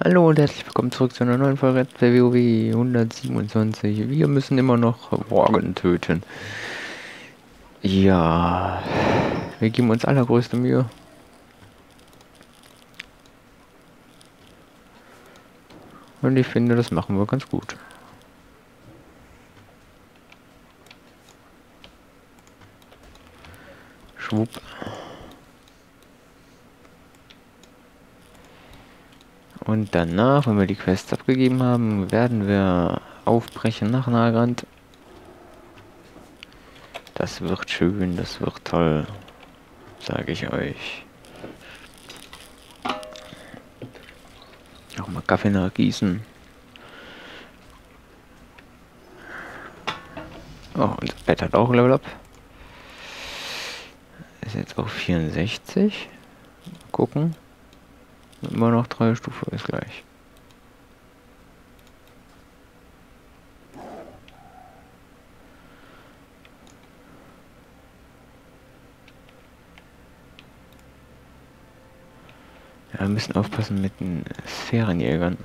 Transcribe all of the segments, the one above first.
Hallo und herzlich willkommen zurück zu einer neuen Folge Let's Play WoW 127. Wir müssen immer noch Worgen töten. Ja, wir geben uns allergrößte Mühe. Und ich finde, das machen wir ganz gut. Schwupp. Und danach, wenn wir die Quests abgegeben haben, werden wir aufbrechen nach Nagrand. Das wird schön, das wird toll, sage ich euch. Auch mal Kaffee nachgießen. Oh, unser Pet hat auch Level Up. Ist jetzt auf 64. Gucken. Immer noch 3 Stufe ist gleich. Ja, wir müssen aufpassen mit den Sphärenjägern.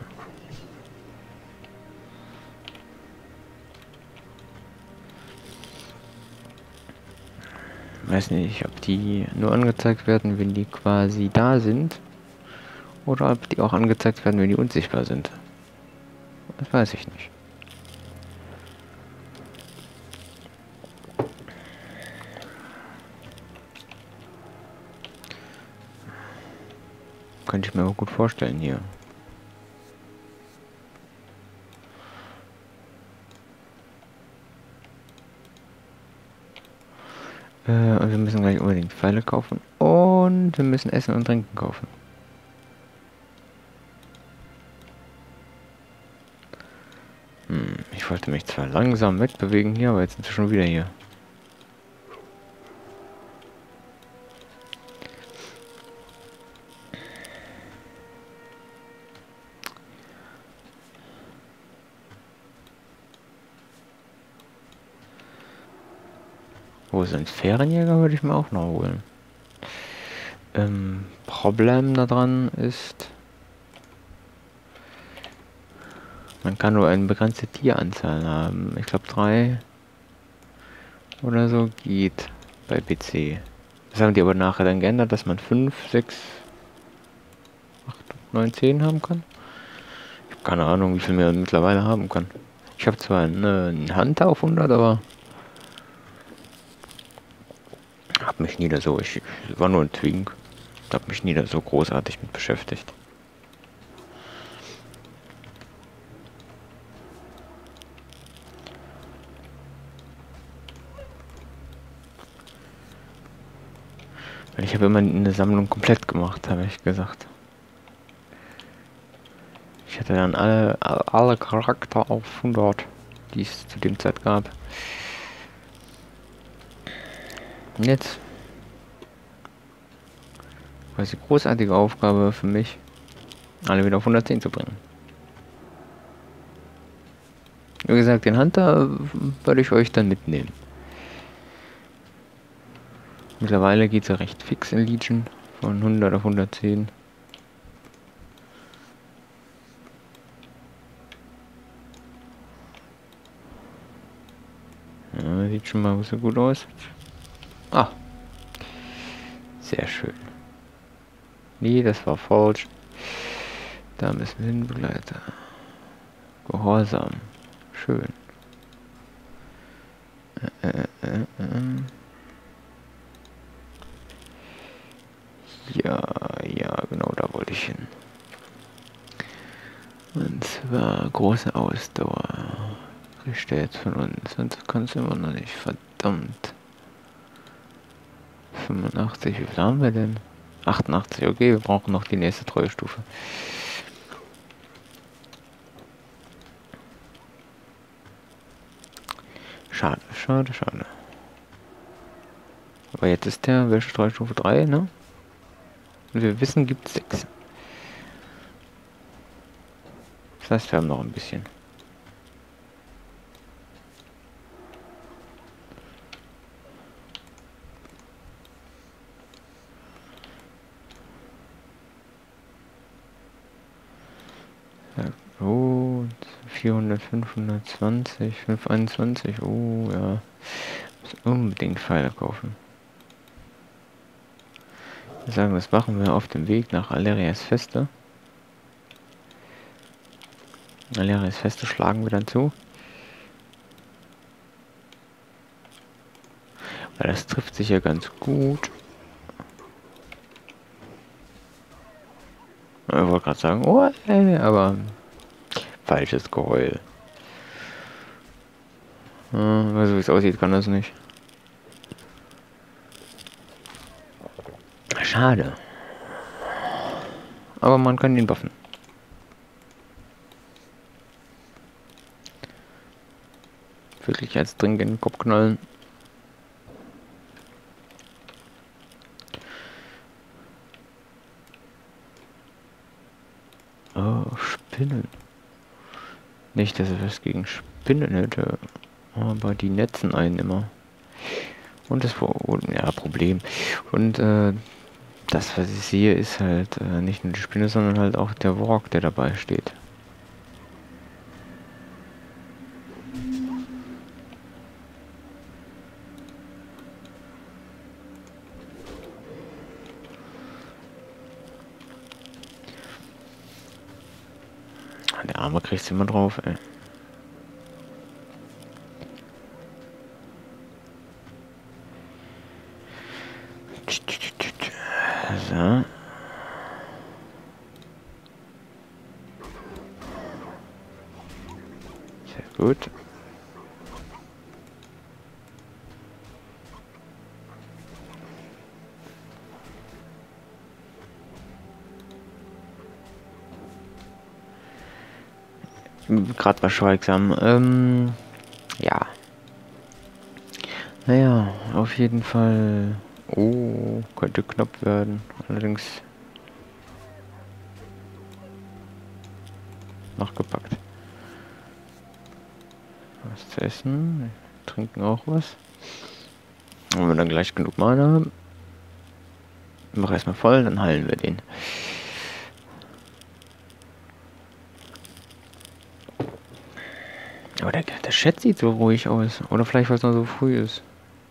Weiß nicht, ob die nur angezeigt werden, wenn die quasi da sind. Oder ob die auch angezeigt werden, wenn die unsichtbar sind. Das weiß ich nicht. Könnte ich mir auch gut vorstellen hier. Und wir müssen gleich unbedingt Pfeile kaufen. Und wir müssen Essen und Trinken kaufen. Ich wollte mich zwar langsam wegbewegen hier, aber jetzt sind wir schon wieder hier. Wo sind Fährenjäger, würde ich mir auch noch holen. Problem daran ist, man kann nur eine begrenzte Tieranzahl haben. Ich glaube 3 oder so geht bei PC. Das haben die aber nachher dann geändert, dass man 5, 6, 8, 9, 10 haben kann. Ich habe keine Ahnung, wie viel man mittlerweile haben kann. Ich habe zwar einen Hunter auf 100, aber habe mich nie da so, ich war nur ein Twink, habe mich nie da so großartig mit beschäftigt. Weil ich habe immer eine Sammlung komplett gemacht, habe ich gesagt. Ich hatte dann alle Charakter auf 100, die es zu dem Zeit gab. Und jetzt quasi großartige Aufgabe für mich, alle wieder auf 110 zu bringen. Wie gesagt, den Hunter würde ich euch dann mitnehmen. Mittlerweile geht es ja recht fix in Legion, von 100 auf 110. Ja, sieht schon mal so gut aus. Ah, sehr schön. Nee, das war falsch. Da müssen wir hin, Begleiter. Gehorsam. Schön. Ja, ja, genau, da wollte ich hin. Und zwar große Ausdauer. Kriegt der jetzt von uns. Und kann es immer noch nicht. Verdammt. 85, wie viel haben wir denn? 88, okay, wir brauchen noch die nächste Treuestufe. Schade, schade, schade. Aber jetzt ist der, welche Treuestufe 3, ne? Und wir wissen, gibt es 6. Das heißt, wir haben noch ein bisschen. Oh, 400, 520, 521. Oh, ja. Muss unbedingt Pfeile kaufen. Ich sagen, das machen wir auf dem Weg nach Alerias Feste. Alerias Feste schlagen wir dann zu. Weil das trifft sich ja ganz gut. Ich wollte gerade sagen, oh, aber falsches Geheul. Also wie es aussieht, kann das nicht. Schade. Aber man kann ihn buffen. Wirklich als dringend in den Kopf knallen. Oh, Spinnen. Nicht, dass er was gegen Spinnen hätte. Aber die netzen einen immer. Und das ja, Problem. Und das, was ich sehe, ist halt nicht nur die Spinne, sondern halt auch der Walk, der dabei steht. Der Arme kriegt's immer drauf, ey. So. Sehr gut. Gerade war schweigsam. Ja. Naja, auf jeden Fall. Oh, könnte knapp werden. Allerdings nachgepackt. Was zu essen. Wir trinken auch was. Wenn wir dann gleich genug Mana haben. Mach erstmal voll, dann heilen wir den. Aber der Chat sieht so ruhig aus. Oder vielleicht, weil es noch so früh ist.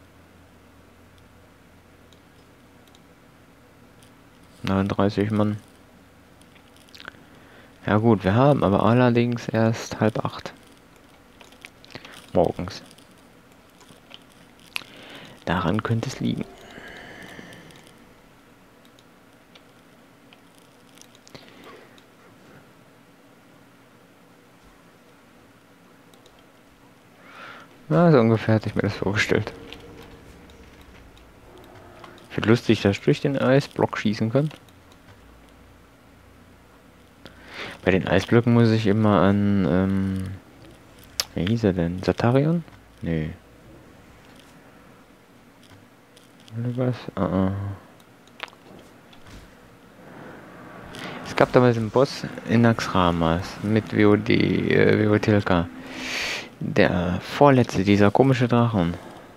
Na, 30 Mann. Ja gut, wir haben aber allerdings erst 7:30. Morgens. Daran könnte es liegen. Na, so ungefähr hatte ich mir das vorgestellt. Ich finde lustig, dass ich durch den Eisblock schießen kann. Bei den Eisblöcken muss ich immer an, wie hieß er denn? Satarion? Nee. Oder was? Es gab damals einen Boss in Naxxramas mit WOTLK. Der vorletzte, dieser komische Drachen.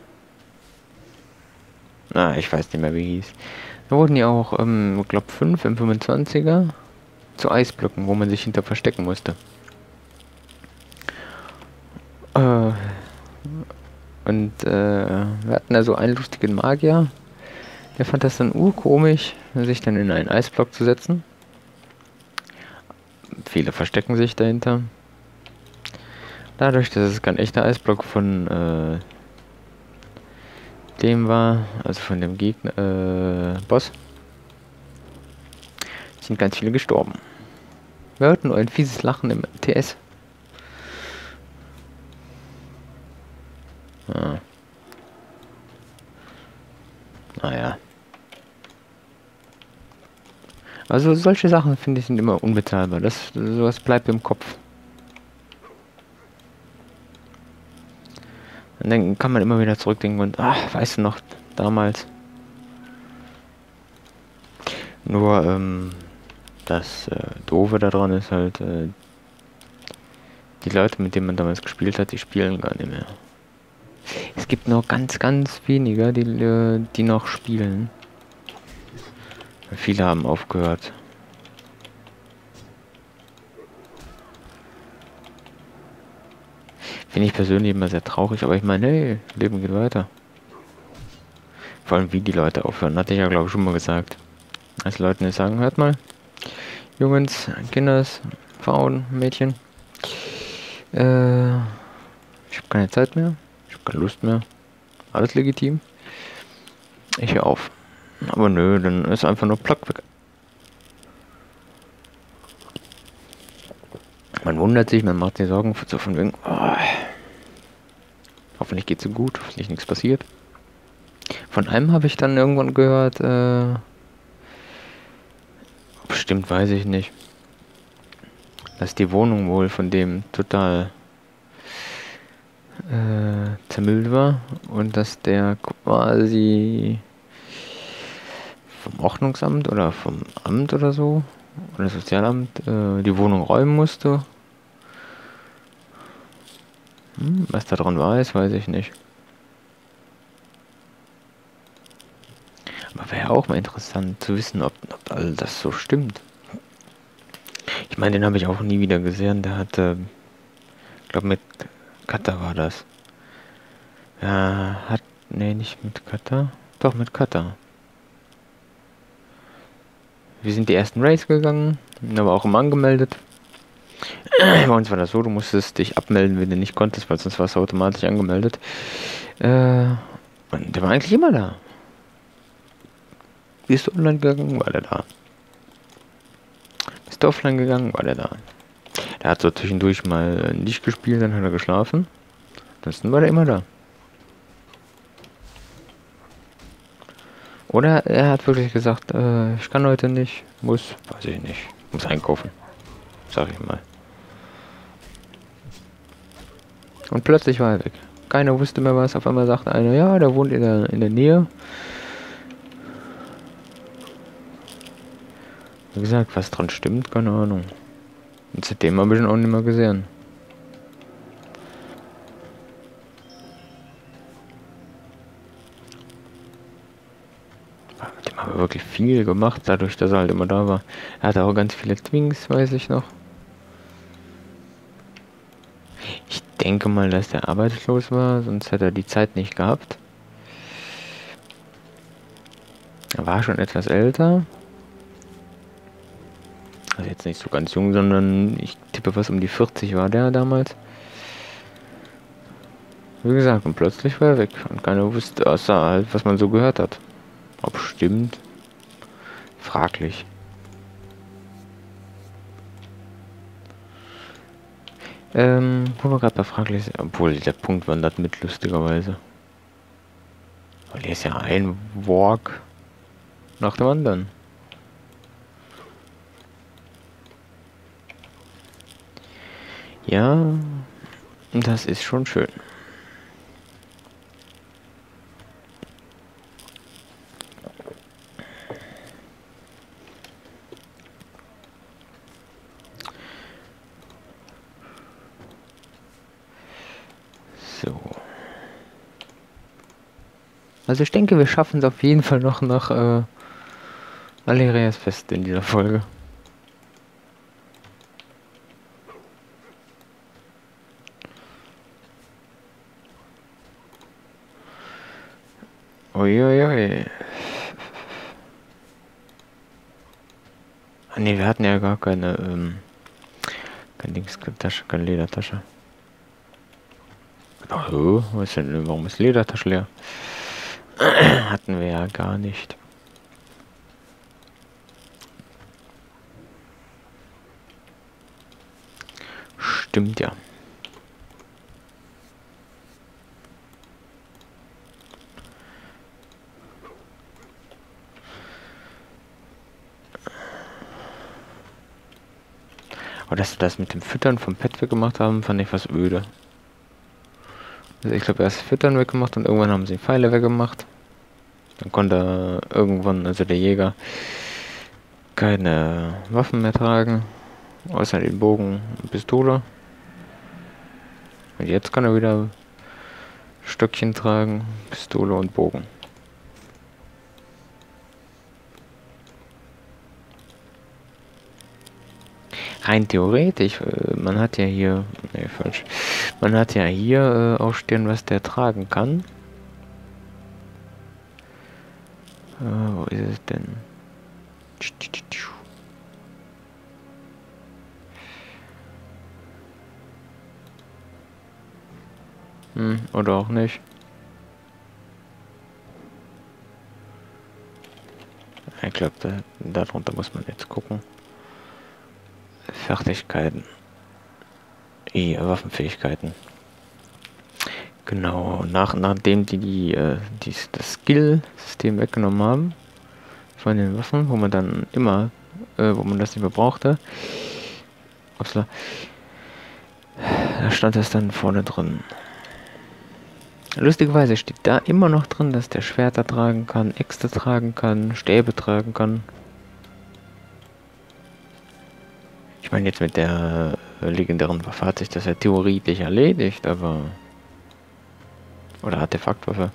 Na, ich weiß nicht mehr, wie hieß. Da wurden ja auch, ich glaube 5 im 25er zu Eisblöcken, wo man sich hinter verstecken musste. Und wir hatten da so einen lustigen Magier. Der fand das dann urkomisch, sich dann in einen Eisblock zu setzen. Viele verstecken sich dahinter. Dadurch, dass es kein echter Eisblock von dem war, also von dem Gegner, Boss, sind ganz viele gestorben. Wir hörten nur ein fieses Lachen im TS. Ah. Naja. Also solche Sachen, finde ich, sind immer unbezahlbar. Sowas bleibt im Kopf. Und dann kann man immer wieder zurückdenken und, ach, weißt du noch, damals. Nur, das Doofe daran ist halt, die Leute, mit denen man damals gespielt hat, die spielen gar nicht mehr. Es gibt noch ganz, ganz wenige, die noch spielen. Viele haben aufgehört. Finde ich persönlich immer sehr traurig, aber ich meine, hey, Leben geht weiter. Vor allem, wie die Leute aufhören, hatte ich ja, glaube ich, schon mal gesagt. Als Leute nicht sagen, hört mal, Jungs, Kinders, Frauen, Mädchen, ich habe keine Zeit mehr, ich habe keine Lust mehr, alles legitim, ich höre auf. Aber nö, dann ist einfach nur Plack weg. Man wundert sich, man macht sich Sorgen so von wegen, oh, hoffentlich geht's ihm gut, hoffentlich nichts passiert. Von einem habe ich dann irgendwann gehört, bestimmt weiß ich nicht, dass die Wohnung wohl von dem total zermüllt war und dass der quasi vom Ordnungsamt oder vom Amt oder so oder Sozialamt die Wohnung räumen musste. Was da dran war, weiß ich nicht. Aber wäre auch mal interessant zu wissen, ob all das so stimmt. Ich meine, den habe ich auch nie wieder gesehen. Der hatte, ich glaube mit Cutter war das. Ja, nee, nicht mit Cutter. Doch, mit Cutter. Wir sind die ersten Race gegangen, aber auch immer angemeldet. Bei uns war das so, du musstest dich abmelden, wenn du nicht konntest, weil sonst warst du automatisch angemeldet. Und der war eigentlich immer da. Bist du online gegangen, war der da. Bist du offline gegangen, war der da. Der hat so zwischendurch mal nicht gespielt, dann hat er geschlafen. Ansonsten war der immer da. Oder er hat wirklich gesagt, ich kann heute nicht, weiß ich nicht, muss einkaufen, sag ich mal. Und plötzlich war er weg. Keiner wusste mehr was. Auf einmal sagte einer, ja, der wohnt in der Nähe. Wie gesagt, was dran stimmt, keine Ahnung. Und seitdem habe ich ihn auch nicht mehr gesehen. Mit dem haben wir wirklich viel gemacht, dadurch, dass er halt immer da war. Er hatte auch ganz viele Twinks, weiß ich noch. Ich denke mal, dass der arbeitslos war, sonst hätte er die Zeit nicht gehabt. Er war schon etwas älter. Also jetzt nicht so ganz jung, sondern ich tippe, was um die 40 war der damals. Wie gesagt, und plötzlich war er weg. Und keiner wusste, außer halt, was man so gehört hat. Ob stimmt? Fraglich. Wo wir gerade bei fraglich sind, obwohl der Punkt wandert mit, lustigerweise. Weil hier ist ja ein Walk nach dem anderen. Ja, das ist schon schön. So. Also ich denke, wir schaffen es auf jeden Fall noch nach Alerias Fest in dieser Folge. Uiuiui. Ah ne, wir hatten ja gar keine, kein Dings, keine Tasche, keine Ledertasche. Oh, was ist denn, warum ist die Ledertasche leer? Hatten wir ja gar nicht. Stimmt ja. Aber dass wir das mit dem Füttern vom Pet weggemacht haben, fand ich was öde. Also ich glaube, erst Füttern weggemacht und irgendwann haben sie Pfeile weggemacht. Dann konnte irgendwann, also der Jäger, keine Waffen mehr tragen, außer den Bogen und Pistole. Und jetzt kann er wieder Stöckchen tragen, Pistole und Bogen. Rein theoretisch, man hat ja hier, ne, falsch, man hat ja hier auch stehen, was der tragen kann. Wo ist es denn? Oder auch nicht. Ich glaube, darunter muss man jetzt gucken. Fertigkeiten. Waffenfähigkeiten. Genau, nachdem das Skill-System weggenommen haben von den Waffen, wo man dann immer, wo man das nicht mehr brauchte, upsala, da stand das dann vorne drin. Lustigerweise steht da immer noch drin, dass der Schwerter tragen kann, Äxte tragen kann, Stäbe tragen kann. Ich meine, jetzt mit der legendären Waffe hat sich das ja theoretisch erledigt, aber... Oder Artefaktwaffe.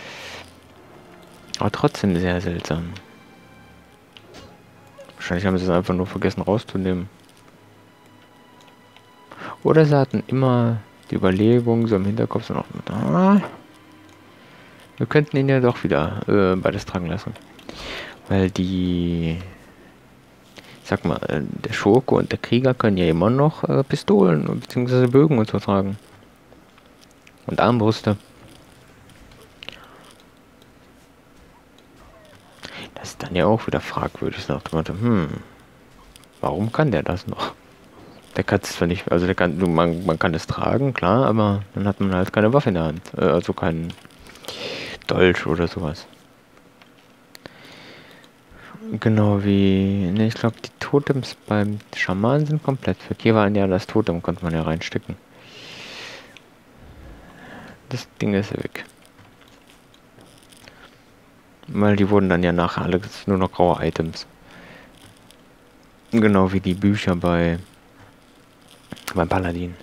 Aber trotzdem sehr seltsam. Wahrscheinlich haben sie es einfach nur vergessen rauszunehmen. Oder sie hatten immer die Überlegung so im Hinterkopf so noch mit, wir könnten ihn ja doch wieder beides tragen lassen. Weil die... Sag mal, der Schurke und der Krieger können ja immer noch Pistolen bzw. Bögen und so tragen. Und Armbrüste. Das ist dann ja auch wieder fragwürdig nach dem Motto, warum kann der das noch? Der kann es zwar nicht, also man kann es tragen, klar, aber dann hat man halt keine Waffe in der Hand. Also kein Dolch oder sowas. Genau wie, ne, ich glaube die Totems beim Schamanen sind komplett weg. Hier waren ja das Totem, konnte man ja reinstecken. Das Ding ist weg. Weil die wurden dann ja nachher alle nur noch graue Items. Genau wie die Bücher beim Paladin.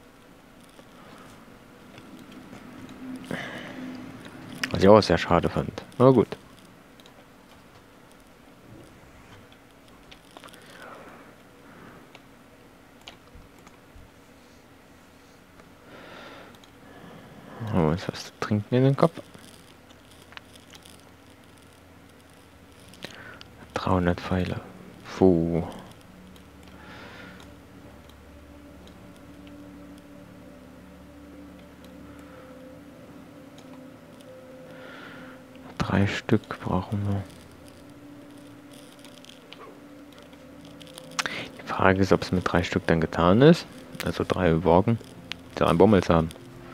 Was ich auch sehr schade fand. Aber gut. Haben wir uns was zu trinken in den Kopf. 300 Pfeile. Puh. Drei Stück brauchen wir. Die Frage ist, ob es mit 3 Stück dann getan ist. Also 3 Borgen, die 3 Bommels haben.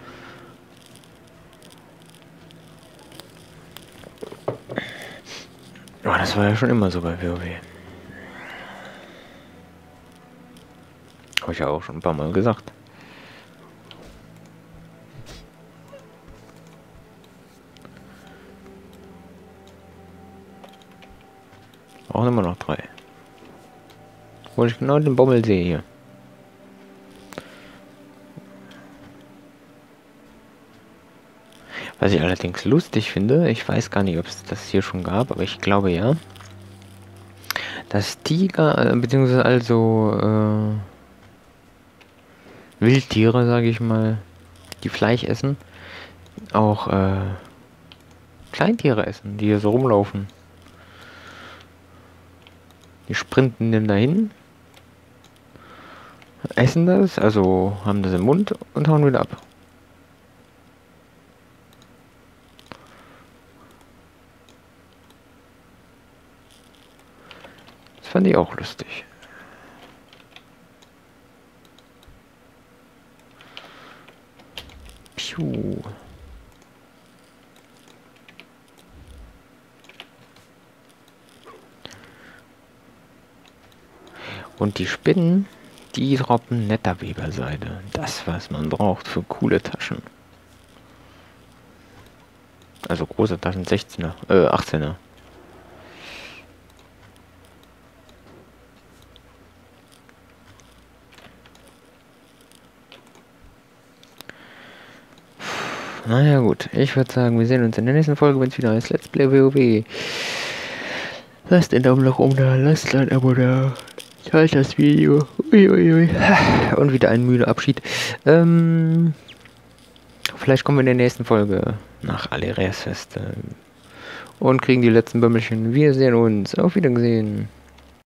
Oh, das war ja schon immer so bei WoW. Habe ich ja auch schon ein paar Mal gesagt. Brauchen immer noch 3. Wo ich genau den Bommel sehe hier. Was ich allerdings lustig finde, ich weiß gar nicht, ob es das hier schon gab, aber ich glaube ja, dass Tiger, beziehungsweise also Wildtiere, sage ich mal, die Fleisch essen, auch Kleintiere essen, die hier so rumlaufen. Die sprinten dann dahin, essen das, also haben das im Mund und hauen wieder ab. Das fand ich auch lustig. Piu. Und die Spinnen, die droppen Netterweberseide. Das, was man braucht für coole Taschen. Also große Taschen, 16er, 18er. Naja gut, ich würde sagen, wir sehen uns in der nächsten Folge, wenn es wieder heißt Let's Play WoW. Lasst den Daumen nach oben da, lasst ein Abo da, teilt das Video Uiuiui. Und wieder ein müder Abschied. Vielleicht kommen wir in der nächsten Folge nach Aleres Fest und kriegen die letzten Bömmelchen. Wir sehen uns. Auf Wiedersehen.